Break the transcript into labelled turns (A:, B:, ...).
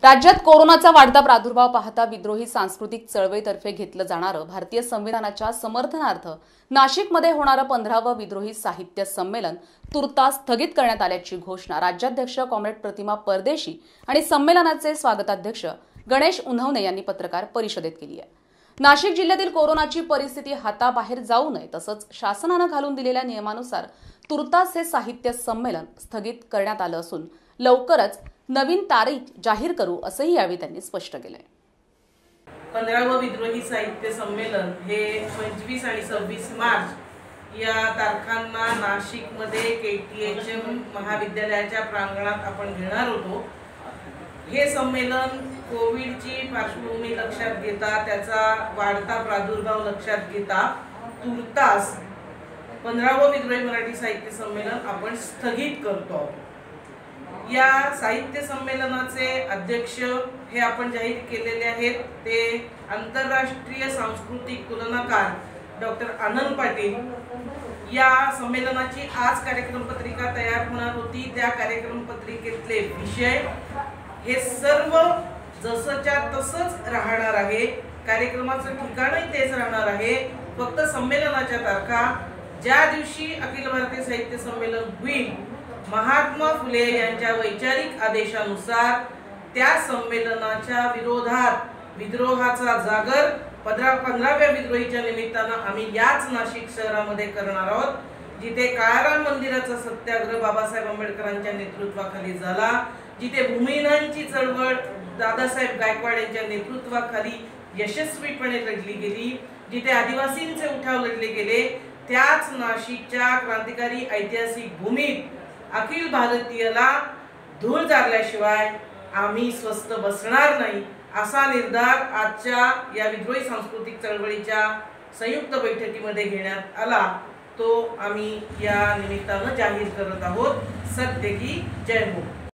A: राज्यात कोरोनाचा वाढता प्रादुर्भाव पाहता विद्रोही सांस्कृतिक चळवळीतर्फे घेतलं जाणारं भारतीय संविधानाच्या समर्थनार्थ नाशिकमध्ये होणारं 15वं विद्रोही साहित्य संमेलन तुर्तास स्थगित करण्यात आल्याची घोषणा राज्याध्यक्ष कॉम्रेड प्रतिमा परदेशी आणि संमेलनाचे स्वागताध्यक्ष गणेश उन्हवणे यांनी पत्रकार परिषदेत केली आहे। नाशिक जिल्ह्यातील कोरोनाची परिस्थिती हाताबाहेर जाऊ नये तसंच शासनाने घालून दिलेल्या नियमानुसार तुर्तास हे साहित्य संमेलन स्थगित करण्यात आलं असून लवकरच नवीन तारीख जाहीर करू असंही यावेळी त्यांनी स्पष्ट केलंय।
B: 15वं विद्रोही साहित्य संमेलन हे 25 आणि 26 मार्च या तारखांना नाशिकमध्ये KTHM महाविद्यालयाच्या प्रांगणात आपण घेणार होतो। हे संमेलन कोविडची पार्श्वभूमी लक्षात घेता त्याचा वाढता प्रादुर्भाव लक्षात घेता तुर्तास 15वं विद्रोही मराठी साहित्य संमेलन आपण स्थगित करतो। या साहित्य संमेलनाचे अध्यक्ष हे आपण जाहीर केलेले आहेत ते आंतरराष्ट्रीय सांस्कृतिक तुलनाकार डॉक्टर आनंद पाटील। या संमेलनाची आज कार्यक्रम पत्रिका तयार होणार होती। त्या कार्यक्रम पत्रिकेतले विषय हे सर्व जसंच्या तसंच राहणार आहे। कार्यक्रमाचं ठिकाणही तेच राहणार आहे। फक्त संमेलनाच्या तारखा ज्या दिवशी अखिल भारतीय साहित्य संमेलन होईल महात्मा फुले यांच्या वैचारिक आदेशानुसार त्या संमेलनाच्या विरोधात विद्रोहाचा जागर 15व्या विद्रोहीच्या निमित्तानं आम्ही याच नाशिक शहरामध्ये करणार आहोत, जिथे काळाराम मंदिराचा सत्याग्रह बाबासाहेब आंबेडकरांच्या नेतृत्वाखाली झाला, जिथे भूमिहीनांची चळवळ दादासाहेब गायकवाड यांच्या नेतृत्वाखाली यशस्वीपणे लढली गेली, जिथे आदिवासींचे उठाव लढले गेले, त्याच नाशिकच्या क्रांतिकारी ऐतिहासिक भूमीत अखिल भारतीयला धूळ चारल्याशिवाय आम्ही स्वस्थ बसणार नाही असा निर्धार आजच्या या विद्रोही सांस्कृतिक चळवळीच्या संयुक्त बैठकीमध्ये घेण्यात आला। तो आम्ही या निमित्तानं जाहीर करत आहोत। सत्य की जय हो।